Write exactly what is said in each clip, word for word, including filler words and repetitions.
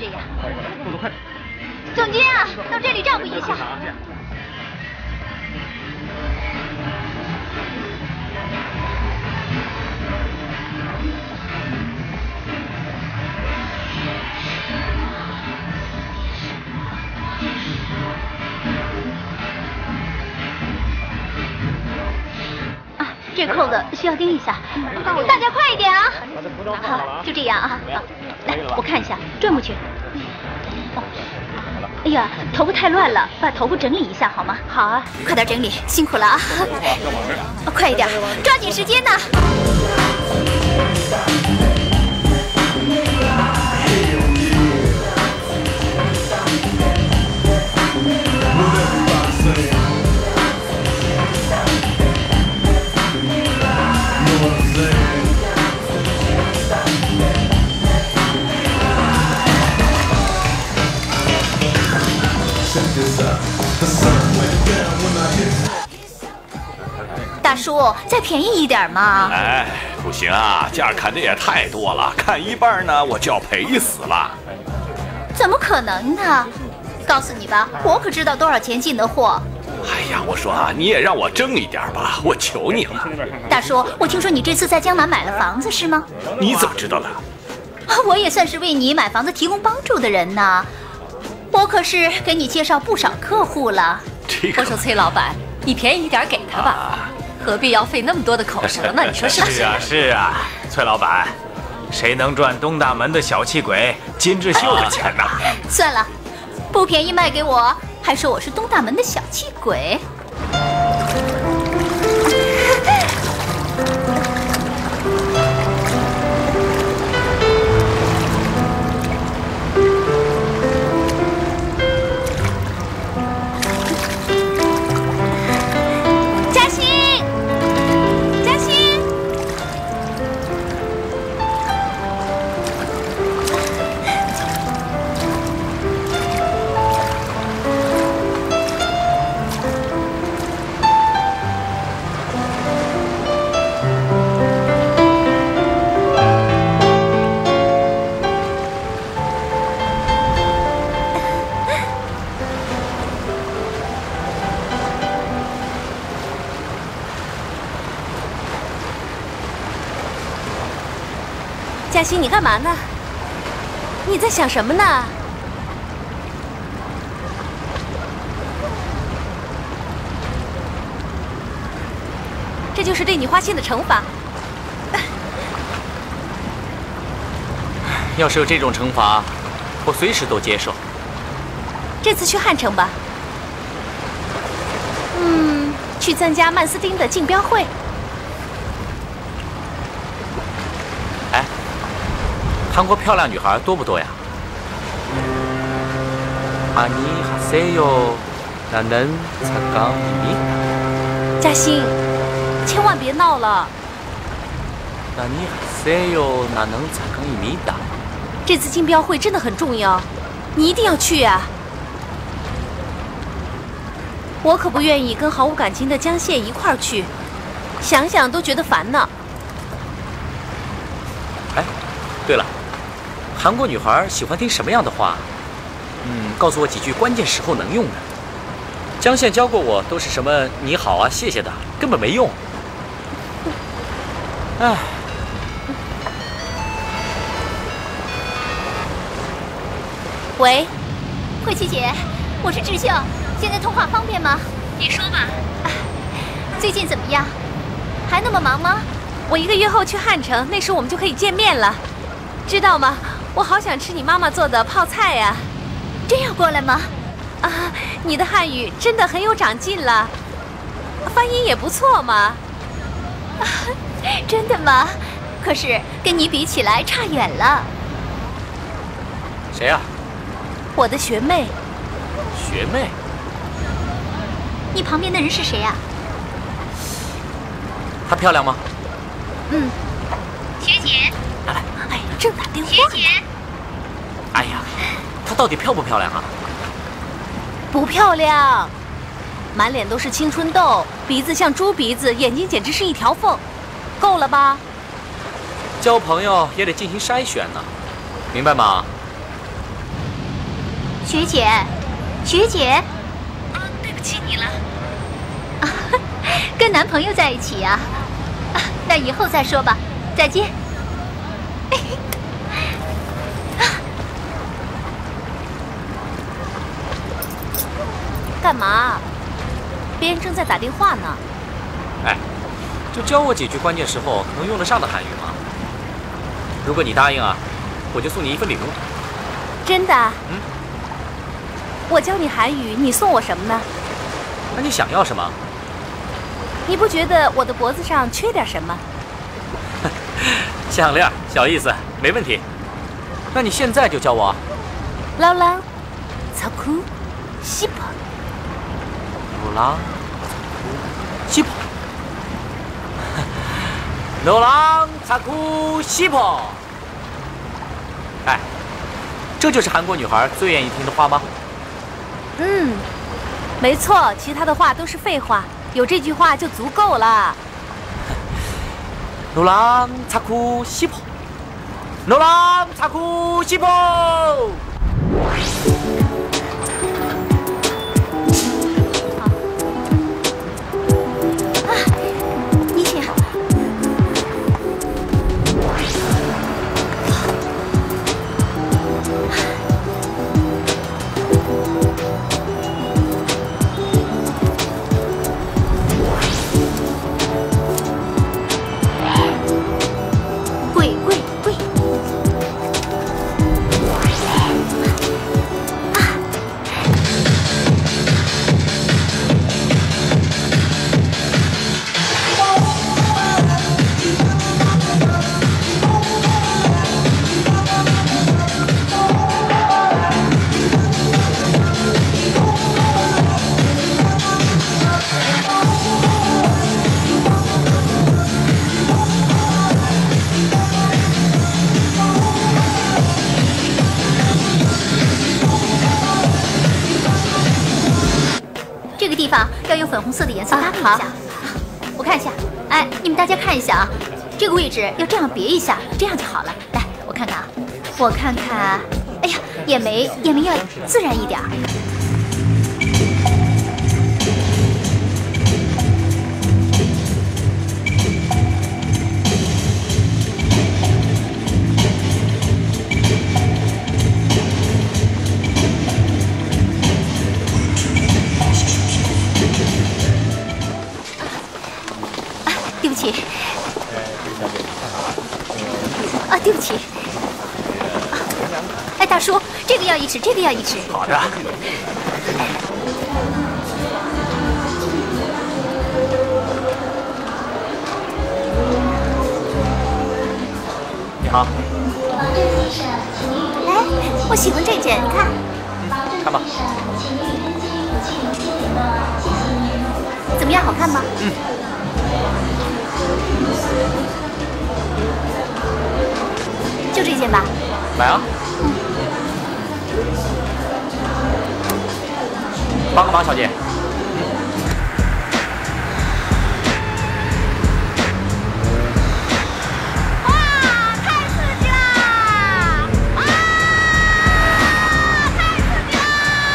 样。速度快！总监啊，到这里照顾一下。这扣子需要钉一下，大家快一点啊！好，就这样啊。来，我看一下，转过去。哦，哎呀，头发太乱了，把头发整理一下好吗？好啊，快点整理，辛苦了啊！快一点，抓紧时间呢。大叔，再便宜一点嘛！ 哎，不行啊，价砍的也太多了，砍一半呢，我就要赔死了。 怎么可能呢？告诉你吧，我可知道多少钱进的货。 哎呀，我说啊，你也让我挣一点吧，我求你了。 大叔，我听说你这次在江南买了房子是吗？ 你怎么知道的？ 我也算是为你买房子提供帮助的人呢。我可是给你介绍不少客户了。 这个， 我说崔老板，你便宜一点给他吧，啊、何必要费那么多的口舌呢？你说是不是？ 是啊是啊，崔老板，谁能赚东大门的小气鬼金志秀的钱呢？ 算了，不便宜卖给我，还说我是东大门的小气鬼。 嘉欣，你干嘛呢？你在想什么呢？这就是对你花心的惩罚。 要是有这种惩罚，我随时都接受。 这次去汉城吧。嗯，去参加曼斯汀的竞标会。 哎，韩国漂亮女孩多不多呀？아니하세요，나는 잠깐입니다。 嘉欣，千万别闹了。 아니 하세요，나는 잠깐입니다。 这次竞标会真的很重要，你一定要去啊！我可不愿意跟毫无感情的江宪一块儿去，想想都觉得烦呢。 哎，对了，韩国女孩喜欢听什么样的话？嗯，告诉我几句关键时候能用的。江宪教过我都是什么你好啊、谢谢的，根本没用。哎。 喂，慧琪姐，我是智秀，现在通话方便吗？ 你说吧。 啊，最近怎么样？还那么忙吗？ 我一个月后去汉城，那时我们就可以见面了，知道吗？我好想吃你妈妈做的泡菜呀、啊！ 真要过来吗？ 啊，你的汉语真的很有长进了，发音也不错嘛。 啊，真的吗？可是跟你比起来差远了。 谁呀、啊？ 我的学妹。 学妹？ 你旁边的人是谁呀、啊？ 她漂亮吗？ 嗯。学姐。 来来， 哎，正打电话。 学姐。 哎呀，她到底漂不漂亮啊？ 不漂亮，满脸都是青春痘，鼻子像猪鼻子，眼睛简直是一条缝，够了吧？ 交朋友也得进行筛选呢，明白吗？ 学姐，学姐。 啊，对不起你了。 啊，跟男朋友在一起呀？啊，那以后再说吧，再见。 干嘛？别人正在打电话呢。 哎，就教我几句关键时候能用得上的韩语吗？如果你答应啊，我就送你一份礼物。 真的？ 嗯。 我教你韩语，你送我什么呢？ 那你想要什么？ 你不觉得我的脖子上缺点什么？ 项链，小意思，没问题。那你现在就教我。 劳郎，草裤，西跑。 劳郎，西跑。劳郎，草裤，西跑。哎，这就是韩国女孩最愿意听的话吗？ 嗯，没错，其他的话都是废话，有这句话就足够了。 劳郎，草裤，西跑。劳郎，草裤，西跑。 地方要用粉红色的颜色搭配一下。啊、我看一下，哎，你们大家看一下啊，这个位置要这样别一下，这样就好了。来，我看看啊，我看看，哎呀，眼眉眼眉要自然一点。对不起，啊，对不起，哎，大叔，这个要一尺，这个要一尺。 好的。你好。 哎，我喜欢这件，你看。 嗯，看吧。 怎么样，好看吗？ 嗯。 就这件吧。 买啊！嗯。帮个忙，小姐。 哇，太刺激啦！啊，太刺激啦！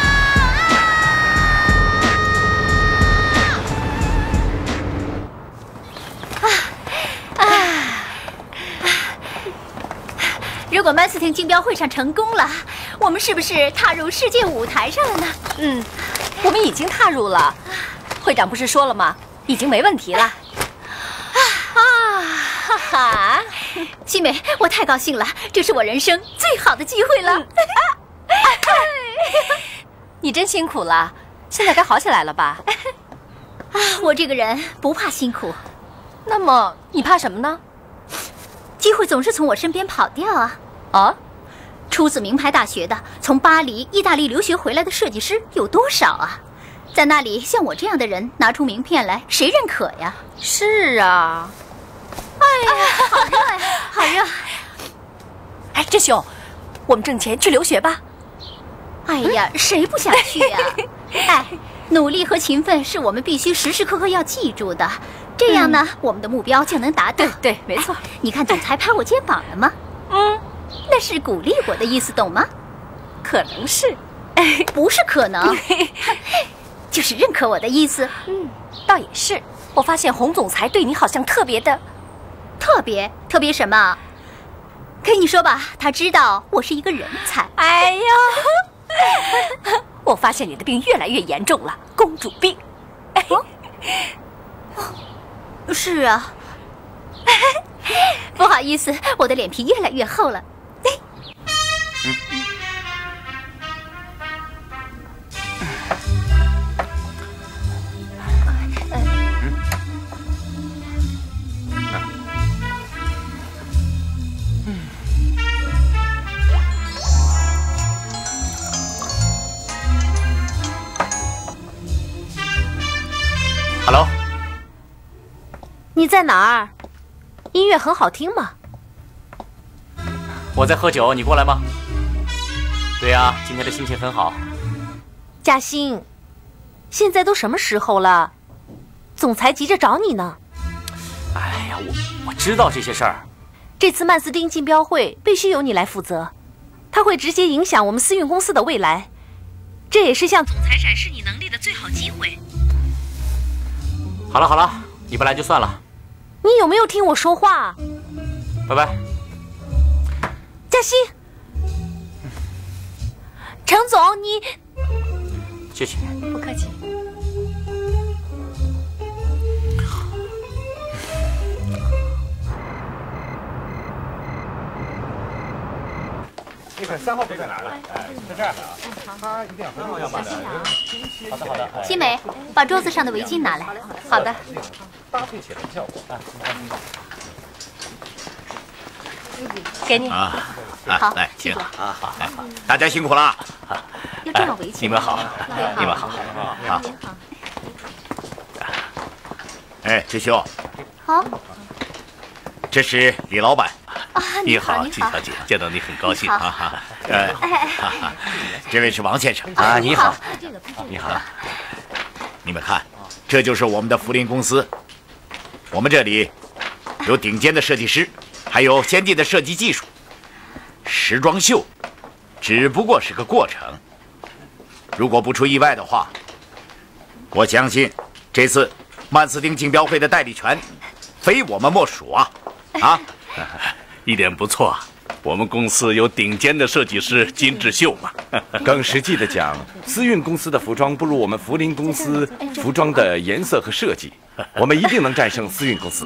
啊！啊！啊！如果曼斯汀竞标会上成功了，我们是不是踏入世界舞台上了呢？ 嗯，我们已经踏入了。会长不是说了吗？已经没问题了。啊哈哈！ 新梅，我太高兴了，这是我人生最好的机会了。嗯你真辛苦了，现在该好起来了吧？ 啊，我这个人不怕辛苦。 那么你怕什么呢？ 机会总是从我身边跑掉啊！ 啊， 出自名牌大学的，从巴黎、意大利留学回来的设计师有多少啊？在那里，像我这样的人拿出名片来，谁认可呀？ 是啊。 哎呀，好热呀，好热！ 哎，志雄，我们挣钱去留学吧。 哎呀，谁不想去呀？哎，努力和勤奋是我们必须时时刻刻要记住的，这样呢，嗯、我们的目标就能达到。 对对，没错。 哎、你看总裁拍我肩膀了吗？ 嗯， 那是鼓励我的意思，懂吗？ 可能是。 哎，不是可能，就是认可我的意思。 嗯，倒也是。我发现洪总裁对你好像特别的， 特别特别什么？跟你说吧，他知道我是一个人才。 哎呀，我发现你的病越来越严重了，公主病。 哦，是啊。不好意思，我的脸皮越来越厚了。嗯 Hello， 你在哪儿？音乐很好听吗？ 我在喝酒，你过来吗？对呀，今天的心情很好。 嘉欣，现在都什么时候了？总裁急着找你呢。 哎呀，我我知道这些事儿。 这次曼斯丁竞标会必须由你来负责，它会直接影响我们私运公司的未来，这也是向总裁展示你能力的最好机会。 好了好了，你不来就算了。 你有没有听我说话？ 拜拜。 嘉欣，程总，你谢谢。 不客气。 你看三号杯在哪儿呢？哎，在这儿呢。他一定要三号要买的。好的好的。 新梅，把桌子上的围巾拿来。好的。 搭配起来的效果啊。 给你啊啊，好， 来，请啊， 好，好，大家辛苦了。 要这样围起来。 你们好，你们好，好。哎，志修。 好。 这是李老板。 啊， 你好， 季小姐，见到你很高兴啊哈。呃，这位是王先生啊， 你好，你好。你们看，这就是我们的福林公司。我们这里有顶尖的设计师，还有先进的设计技术。时装秀只不过是个过程。如果不出意外的话，我相信这次曼斯丁竞标会的代理权非我们莫属啊！啊！ 一点不错，我们公司有顶尖的设计师金志秀嘛。 更实际的讲，思运公司的服装不如我们福林公司服装的颜色和设计，我们一定能战胜思运公司。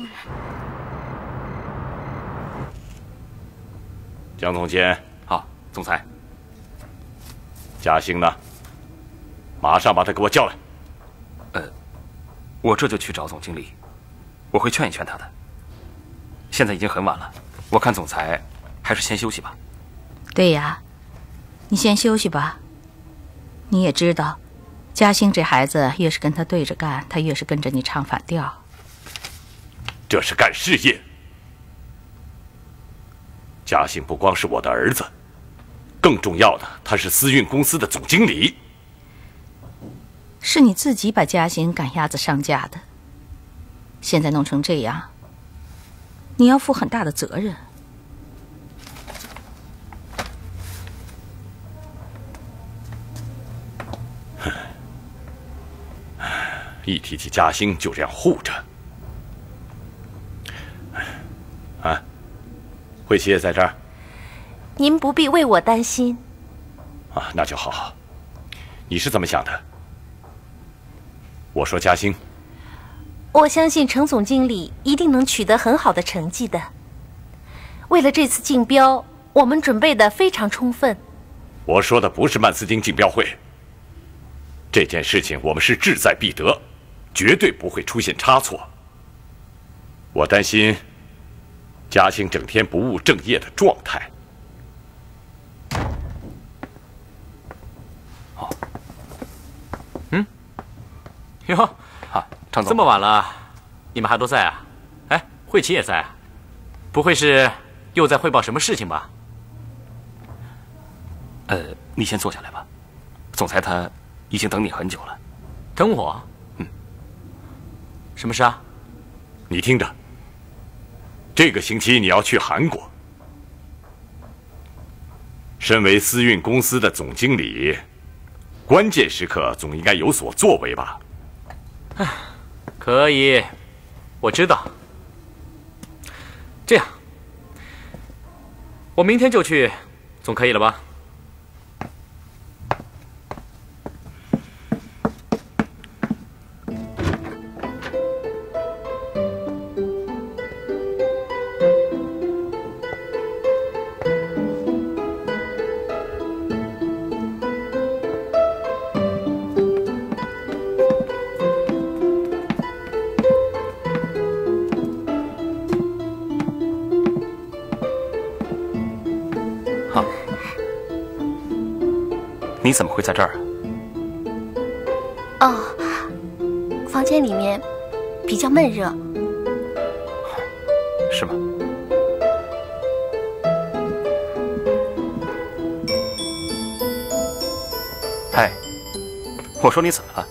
江总监， 好，总裁。 嘉兴呢？马上把他给我叫来。 呃，我这就去找总经理，我会劝一劝他的。现在已经很晚了，我看总裁还是先休息吧。 对呀，你先休息吧。你也知道，嘉兴这孩子越是跟他对着干，他越是跟着你唱反调。 这是干事业。嘉兴不光是我的儿子，更重要的，他是思运公司的总经理。 是你自己把嘉兴赶鸭子上架的，现在弄成这样，你要负很大的责任。 一提起嘉兴就这样护着。啊，慧琪也在这儿。 您不必为我担心。 啊，那就好。你是怎么想的？我说嘉兴， 我相信程总经理一定能取得很好的成绩的。为了这次竞标，我们准备的非常充分。 我说的不是曼斯丁竞标会。这件事情我们是志在必得，绝对不会出现差错。我担心嘉兴整天不务正业的状态。 好。 嗯。哟， 啊，程总， 这么晚了，你们还都在啊？哎，慧琪也在啊？不会是又在汇报什么事情吧？ 呃，你先坐下来吧。总裁他已经等你很久了。 等我？ 嗯。 什么事啊？ 你听着，这个星期你要去韩国。身为思运公司的总经理， 关键时刻总应该有所作为吧？ 唉，可以，我知道。这样，我明天就去，总可以了吧？ 你怎么会在这儿啊？哦，房间里面比较闷热。 是吗？哎，我说你怎么了？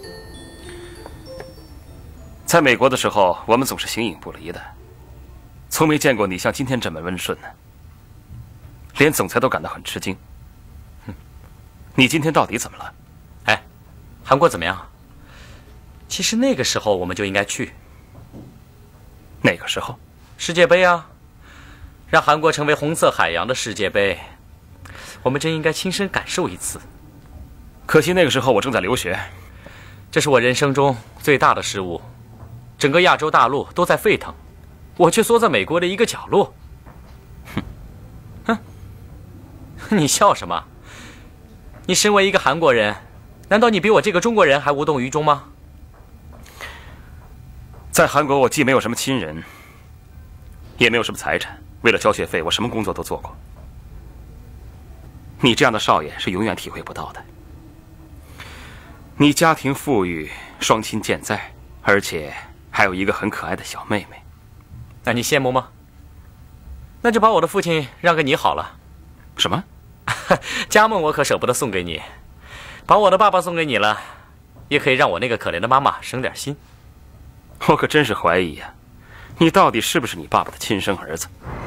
在美国的时候，我们总是形影不离的，从没见过你像今天这么温顺呢，连总裁都感到很吃惊。你今天到底怎么了？ 哎，韩国怎么样？其实那个时候我们就应该去。 哪个时候？ 世界杯啊，让韩国成为红色海洋的世界杯，我们真应该亲身感受一次。 可惜那个时候我正在留学， 这是我人生中最大的失误。整个亚洲大陆都在沸腾，我却缩在美国的一个角落。哼，哼，你笑什么？你身为一个韩国人，难道你比我这个中国人还无动于衷吗？ 在韩国，我既没有什么亲人，也没有什么财产，为了交学费，我什么工作都做过。你这样的少爷是永远体会不到的。你家庭富裕，双亲健在，而且还有一个很可爱的小妹妹。 那你羡慕吗？那就把我的父亲让给你好了。 什么？ 家梦我可舍不得送给你，把我的爸爸送给你了，也可以让我那个可怜的妈妈省点心。 我可真是怀疑呀、啊，你到底是不是你爸爸的亲生儿子？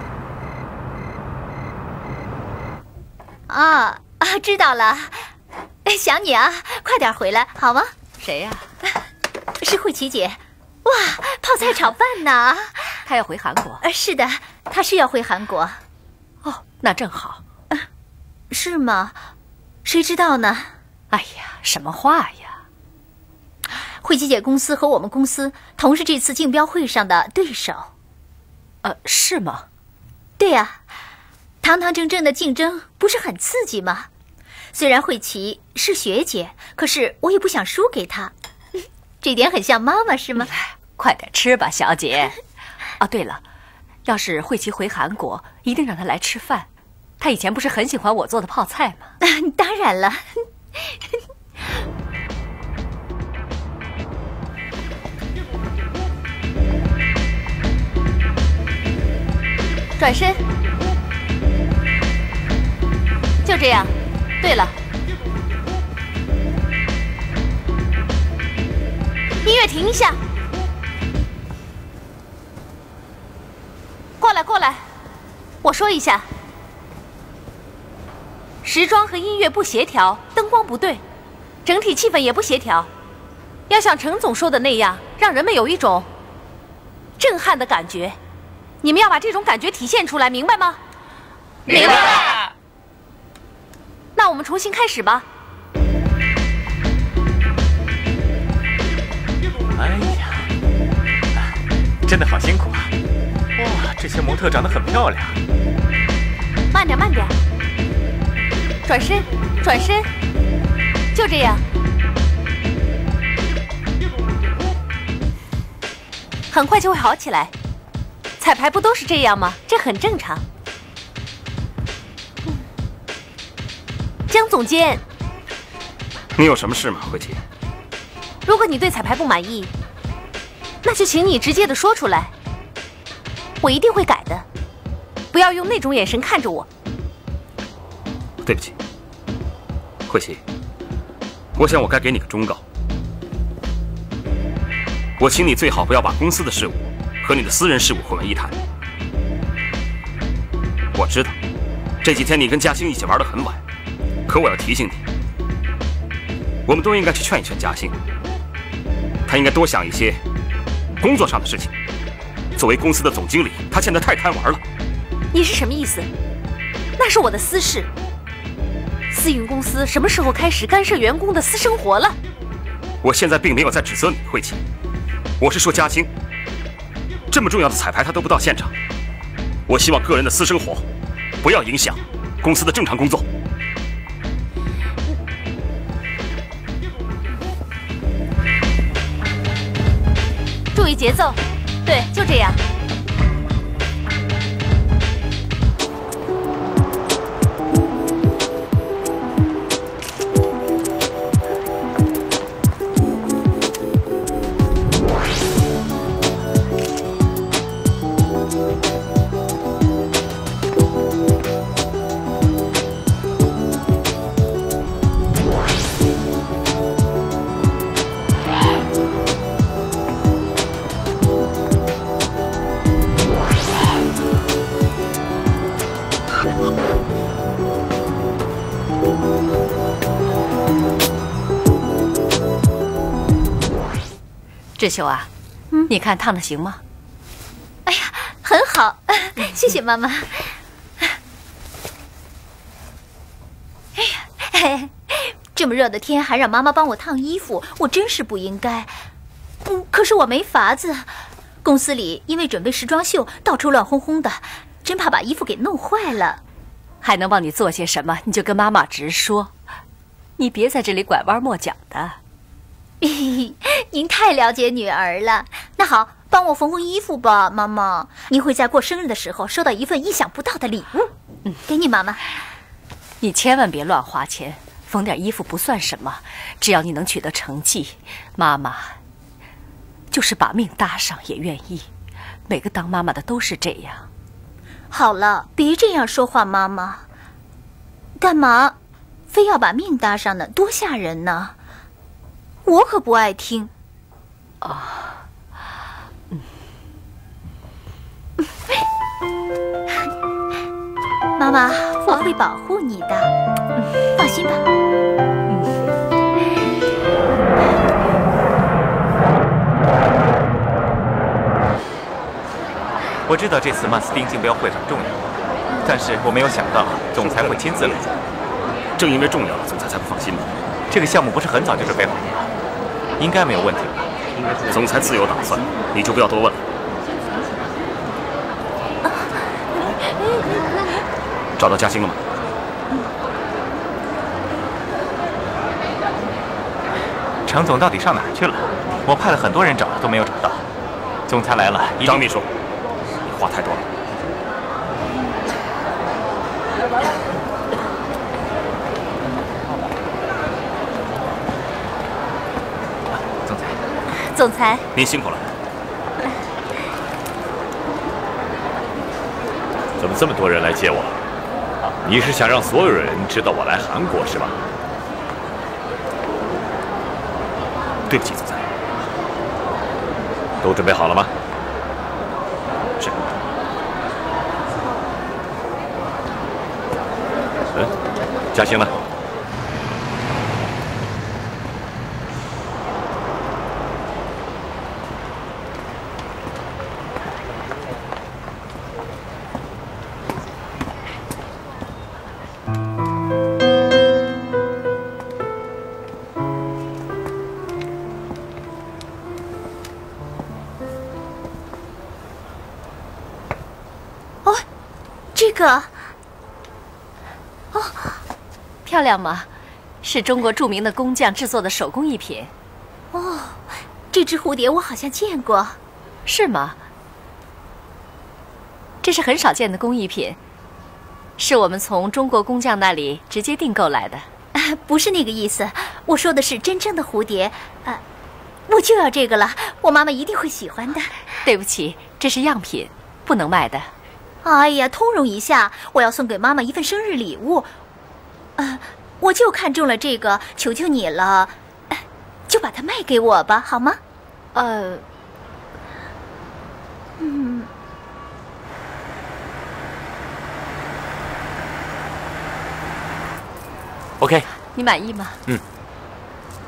啊啊，知道了，想你啊，快点回来好吗？ 谁呀、 啊？是慧琪姐。哇，泡菜炒饭呢？ 她要回韩国？ 呃，是的，她是要回韩国。 哦，那正好。 是吗？谁知道呢？ 哎呀，什么话呀！ 慧琪姐公司和我们公司同是这次竞标会上的对手。 呃，是吗？ 对呀、啊，堂堂正正的竞争不是很刺激吗？虽然慧琪是学姐，可是我也不想输给她。这点很像妈妈，是吗？ 快点吃吧，小姐。哦，对了，要是慧琪回韩国，一定让她来吃饭。她以前不是很喜欢我做的泡菜吗？ 当然了。 转身，就这样。对了，音乐停一下，过来过来，我说一下。时装和音乐不协调，灯光不对，整体气氛也不协调。要像程总说的那样，让人们有一种震撼的感觉。你们要把这种感觉体现出来，明白吗？ 明白。 那我们重新开始吧。 哎呀，真的好辛苦啊！哇，这些模特长得很漂亮。 慢点，慢点。转身，转身，就这样。很快就会好起来。彩排不都是这样吗？这很正常。江总监， 你有什么事吗，慧琪？ 如果你对彩排不满意，那就请你直接的说出来，我一定会改的。不要用那种眼神看着我。 对不起，慧琪，我想我该给你个忠告。我请你最好不要把公司的事务和你的私人事务混为一谈。我知道这几天你跟嘉兴一起玩得很晚，可我要提醒你， 我们都应该去劝一劝嘉兴，他应该多想一些工作上的事情。作为公司的总经理，他现在太贪玩了。 你是什么意思？那是我的私事。私营公司什么时候开始干涉员工的私生活了？ 我现在并没有在指责你，慧琪，我是说嘉兴，这么重要的彩排他都不到现场。我希望个人的私生活不要影响公司的正常工作。 注意节奏，对，就这样。志秀啊，嗯，你看烫的行吗？ 哎呀，很好，谢谢妈妈。哎呀，这么热的天还让妈妈帮我烫衣服，我真是不应该。嗯，可是我没法子，公司里因为准备时装秀，到处乱哄哄的，真怕把衣服给弄坏了。 还能帮你做些什么，你就跟妈妈直说，你别在这里拐弯抹角的。 您太了解女儿了。那好，帮我缝缝衣服吧，妈妈。您会在过生日的时候收到一份意想不到的礼物。嗯，给你妈妈。 你千万别乱花钱，缝点衣服不算什么，只要你能取得成绩，妈妈就是把命搭上也愿意。每个当妈妈的都是这样。 好了，别这样说话，妈妈。干嘛非要把命搭上呢？多吓人呢！我可不爱听。 啊，嗯， 妈妈，我会保护你的，嗯、放心吧。嗯。 我知道这次曼斯丁竞标会很重要，但是我没有想到总裁会亲自来。 正因为重要，总裁才不放心呢。 这个项目不是很早就准备好了吗？应该没有问题吧？ 总裁自有打算，你就不要多问了。找到嘉兴了吗？ 程总到底上哪儿去了？我派了很多人找，都没有找到。总裁来了， 张秘书，你话太多了。 总裁， 总裁， 您辛苦了。 怎么这么多人来接我？你是想让所有人知道我来韩国是吧？ 对不起，总裁。 都准备好了吗？ 是。 嗯，嘉兴呢？ 这个， 哦，漂亮吗？是中国著名的工匠制作的手工艺品。 哦，这只蝴蝶我好像见过。 是吗？这是很少见的工艺品，是我们从中国工匠那里直接订购来的。 啊，不是那个意思，我说的是真正的蝴蝶。啊，我就要这个了，我妈妈一定会喜欢的。 对不起，这是样品，不能卖的。 哎呀，通融一下，我要送给妈妈一份生日礼物。呃，我就看中了这个，求求你了，就把它卖给我吧，好吗？ 呃， 嗯。 OK。 你满意吗？ 嗯。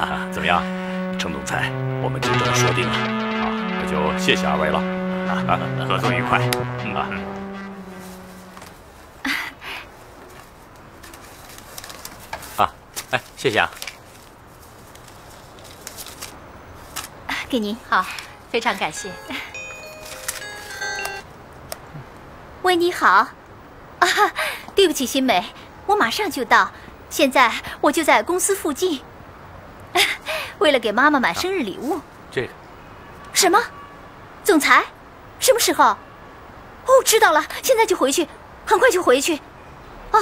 怎么样，程总裁，我们就这么说定了啊？那就谢谢二位了啊， 合作愉快。 嗯啊。 啊，哎，谢谢啊。 给您。 好，非常感谢。 喂，你好。啊，对不起，新美，我马上就到。现在我就在公司附近。为了给妈妈买生日礼物。啊、 这个。 什么？总裁？什么时候？哦，知道了，现在就回去，很快就回去。哦。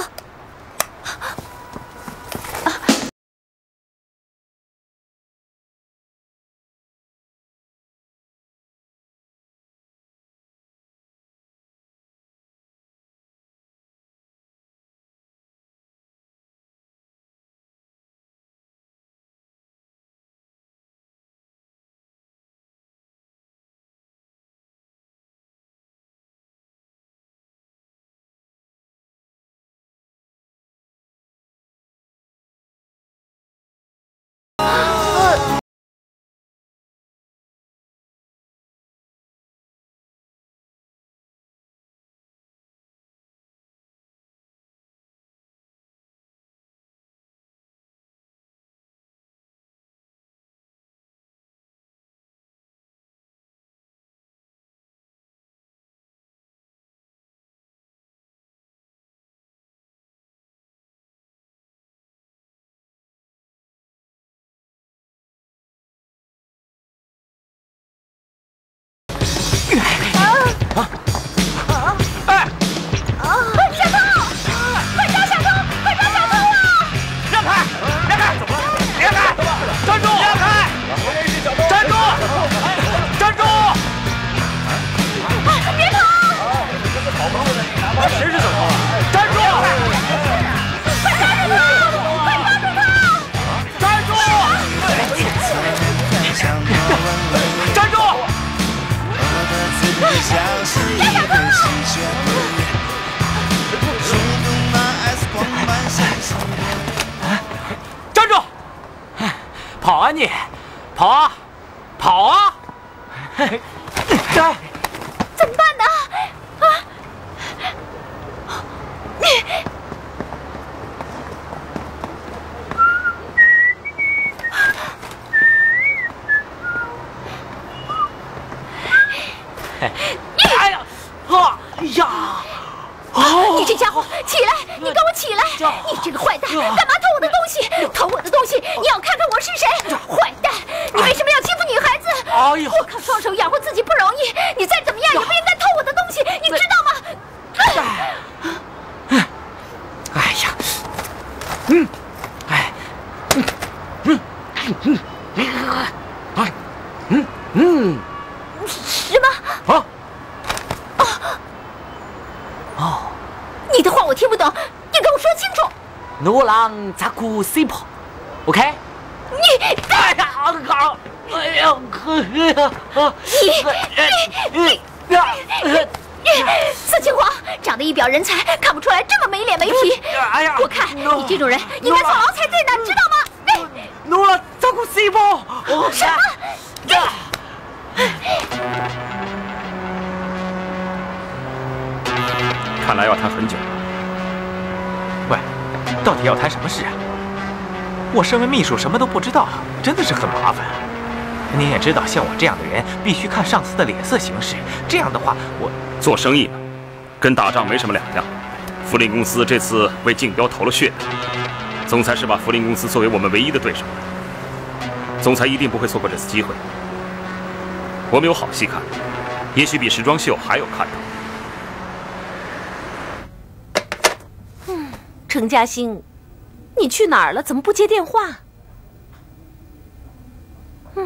跑啊你，跑啊，跑啊！ 怎么办呢？啊！你。 哎呀！啊！哎呀！ 你这家伙，起来！你给我起来！你这个坏蛋，干嘛偷我的东西？偷我的东西！你要看看我是谁！坏蛋！你为什么要欺负女孩子？ 哎呦！ 我靠双手养活自己不容易，你再怎么样也不应该偷我的东西，你知道吗？ 哎呀！嗯，哎，嗯嗯嗯嗯嗯嗯， 什么？ 啊！哦， 你的话我听不懂，你跟我说清楚。 노랑자꾸씹어，OK？ 你， 哎呀，好，哎呀，哎呀， 你你你四清皇长得一表人才，看不出来这么没脸没皮。 哎呀， 我看你这种人应该坐牢才对呢，知道吗？ 노랑자꾸씹어。 什么？ 看来要谈很久了。 喂，到底要谈什么事啊？我身为秘书，什么都不知道，真的是很麻烦。您也知道，像我这样的人，必须看上司的脸色行事。这样的话，我做生意嘛，跟打仗没什么两样。福林公司这次为竞标投了血的，总裁是把福林公司作为我们唯一的对手。总裁一定不会错过这次机会。我们有好戏看，也许比时装秀还有看头。 程嘉欣，你去哪儿了？怎么不接电话？嗯，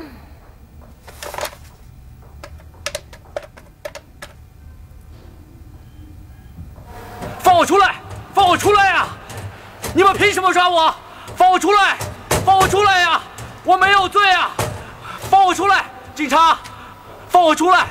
放我出来！放我出来呀！你们凭什么抓我？放我出来！放我出来呀！我没有罪啊！放我出来！警察，放我出来！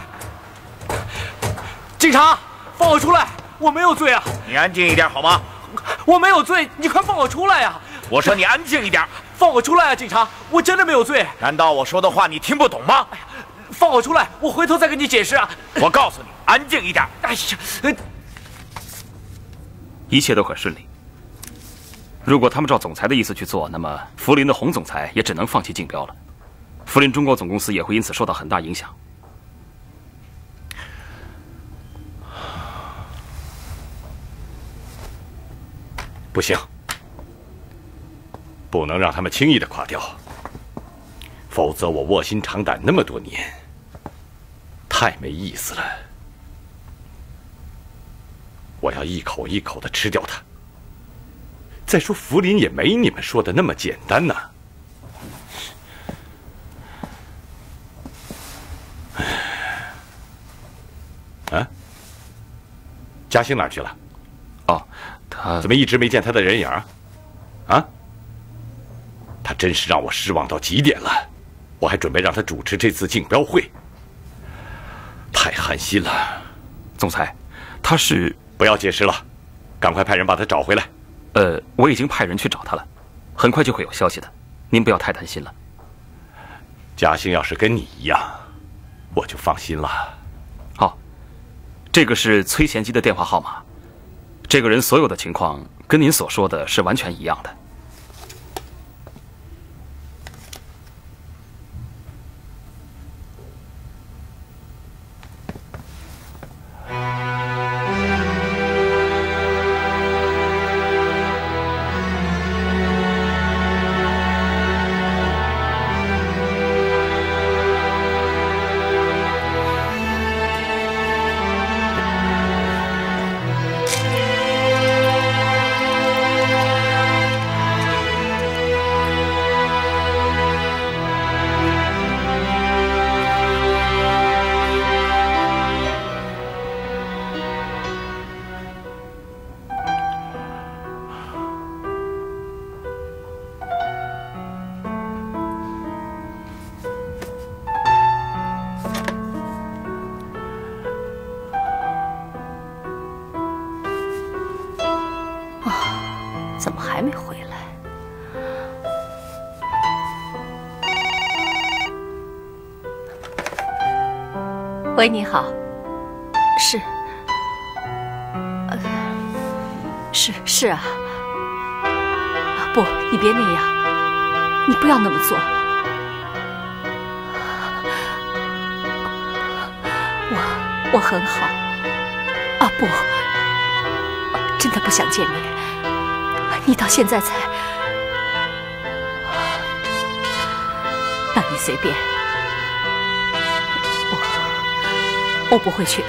警察，放我出来！我没有罪啊！ 你安静一点好吗？ 我没有罪，你快放我出来呀！ 我说你安静一点， 放我出来啊，警察！我真的没有罪。 难道我说的话你听不懂吗？ 放我出来，我回头再跟你解释啊！ 我告诉你，安静一点。 哎呀， 一切都很顺利。如果他们照总裁的意思去做，那么福林的洪总裁也只能放弃竞标了，福林中国总公司也会因此受到很大影响。 不行，不能让他们轻易的垮掉，否则我卧薪尝胆那么多年，太没意思了。我要一口一口的吃掉它。再说福林也没你们说的那么简单呐。啊？嘉兴哪儿去了？ 哦，他怎么一直没见他的人影啊？啊？他真是让我失望到极点了。我还准备让他主持这次竞标会，太寒心了。 总裁，他是…… 不要解释了，赶快派人把他找回来。 呃，我已经派人去找他了，很快就会有消息的，您不要太担心了。 嘉兴要是跟你一样，我就放心了。 好，这个是崔贤基的电话号码，这个人所有的情况跟您所说的是完全一样的。 怎么还没回来？喂，你好，是，呃，是是啊，啊不，你别那样，你不要那么做，我我很好，啊不，真的不想见面。你到现在才……那你随便，我我不会去的。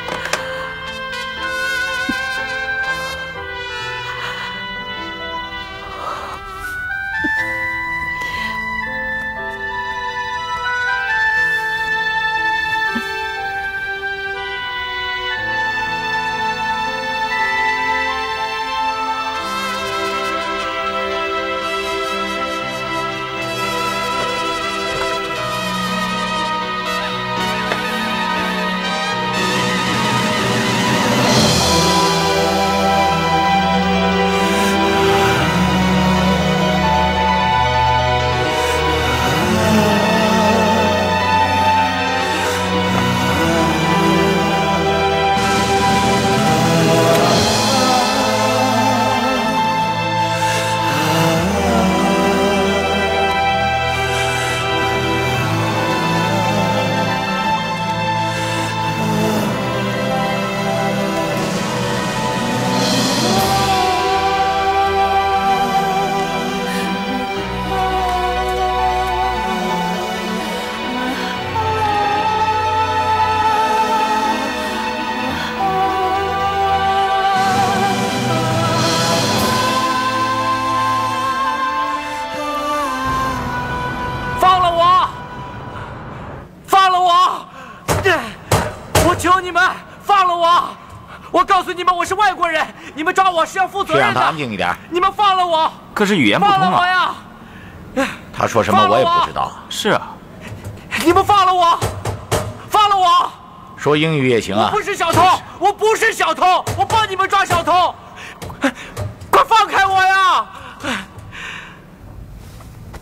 是要负责任的。 让他安静一点。 你们放了我！ 可是语言不通啊。 放了我呀！ 他说什么我也不知道。 是啊。 你们放了我！放了我！ 说英语也行啊。 我不是小偷，我不是小偷，我帮你们抓小偷！快放开我呀！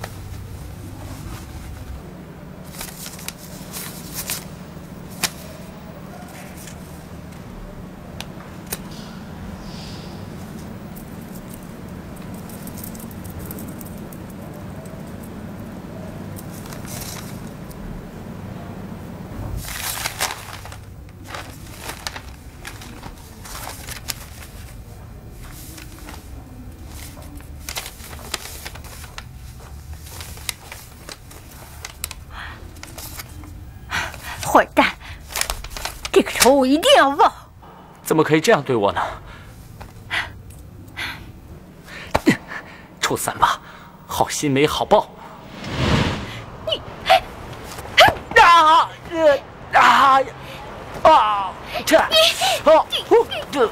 混蛋！这个仇我一定要报！ 怎么可以这样对我呢？臭三八，好心没好报！ 你啊呃啊啊！这啊这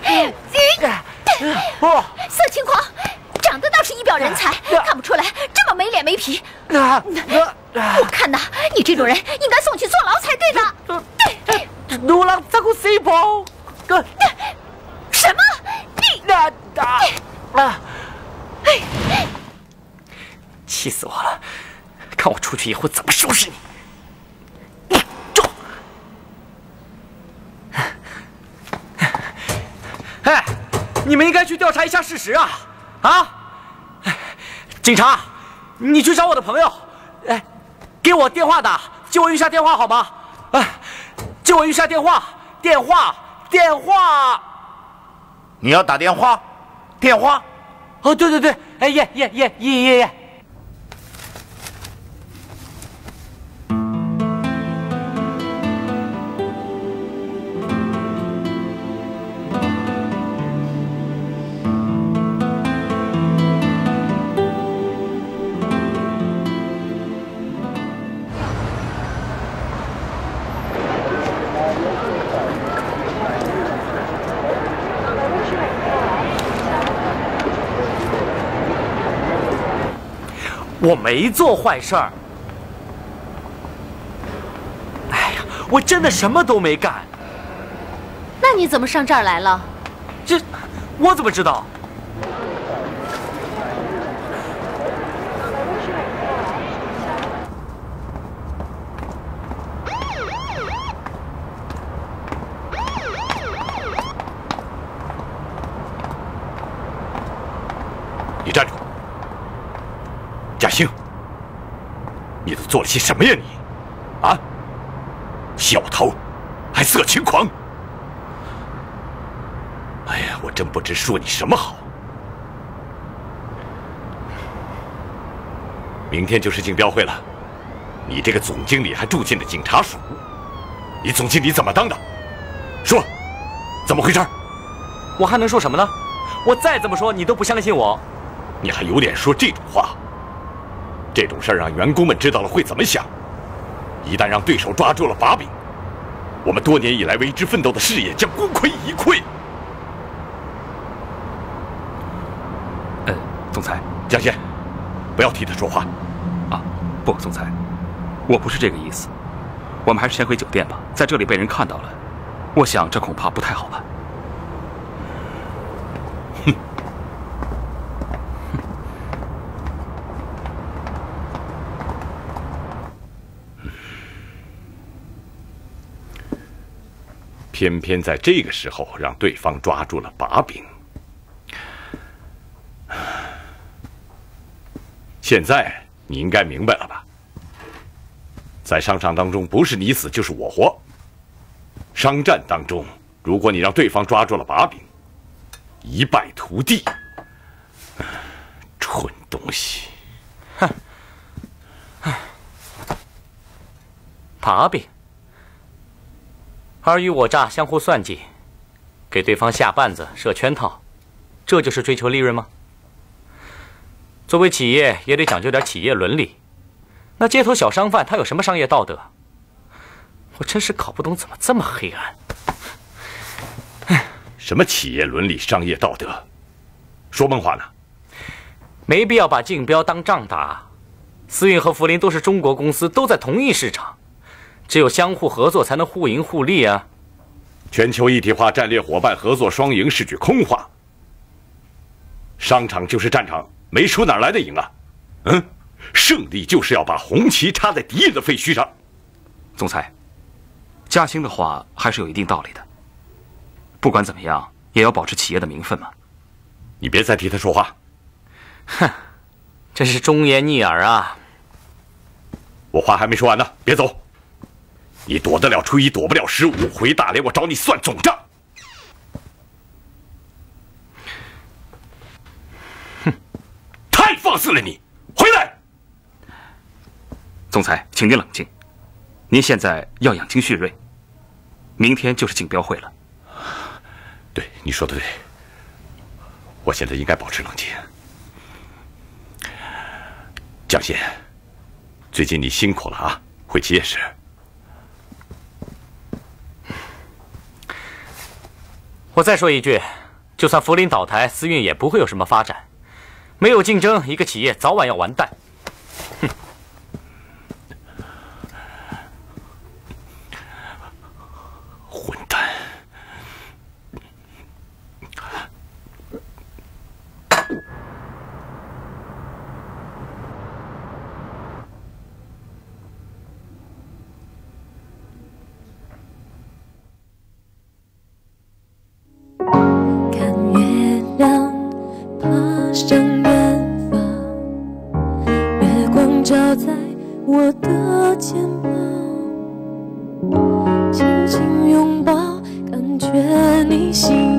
哦， 色情狂，长得倒是一表人才，看不出来这么没脸没皮。我看呐，你这种人应该送去坐牢才对的。 牛郎这个谁包？ 什么？你啊啊啊！气死我了！看我出去以后怎么收拾你！走！哎，你们应该去调查一下事实啊！啊！警察，你去找我的朋友，哎，给我电话打，借我一下电话好吗？哎，借我一下电话，电话，电话！ 你要打电话？电话？ 哦，对对对，哎耶耶耶耶耶耶！我没做坏事儿。哎呀，我真的什么都没干。 那你怎么上这儿来了？ 这，我怎么知道？ 你站住！嘉兴，你都做了些什么呀你？啊，小偷，还色情狂！哎呀，我真不知说你什么好。明天就是竞标会了，你这个总经理还住进了警察署，你总经理怎么当的？说，怎么回事？ 我还能说什么呢？我再怎么说，你都不相信我。 你还有脸说这种话？这种事儿让员工们知道了会怎么想？一旦让对手抓住了把柄，我们多年以来为之奋斗的事业将功亏一篑。 呃，总裁， 江先，不要替他说话。 啊，不，总裁，我不是这个意思。我们还是先回酒店吧，在这里被人看到了，我想这恐怕不太好办。 哼。偏偏在这个时候让对方抓住了把柄。现在你应该明白了吧？在商场当中，不是你死就是我活。商战当中，如果你让对方抓住了把柄，一败涂地。蠢东西！ 哼！把柄。尔虞我诈，相互算计，给对方下绊子、设圈套，这就是追求利润吗？作为企业，也得讲究点企业伦理。那街头小商贩他有什么商业道德？我真是搞不懂，怎么这么黑暗？ 什么企业伦理、商业道德？说梦话呢？ 没必要把竞标当仗打。思运和福林都是中国公司，都在同一市场。只有相互合作，才能互赢互利啊！ 全球一体化、战略伙伴合作双赢是句空话。商场就是战场，没输哪来的赢啊？嗯，胜利就是要把红旗插在敌人的废墟上。 总裁，嘉兴的话还是有一定道理的。不管怎么样，也要保持企业的名分嘛。 你别再替他说话。 哼，真是忠言逆耳啊！ 我话还没说完呢，别走。你躲得了初一，躲不了十五，回大连我找你算总账。哼，太放肆了你！回来！ 总裁，请您冷静。 您现在要养精蓄锐，明天就是竞标会了。 对，你说的对，我现在应该保持冷静。江心，最近你辛苦了啊，会结实。 我再说一句，就算福林倒台，思运也不会有什么发展。没有竞争，一个企业早晚要完蛋。哼。 混蛋！ 看月亮爬上远方，月光照在我的肩膀，轻轻拥抱，感觉你心